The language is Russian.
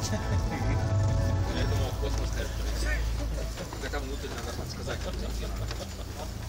Я думал, в космос, конечно. Хотя внутрь надо подсказать, где надо.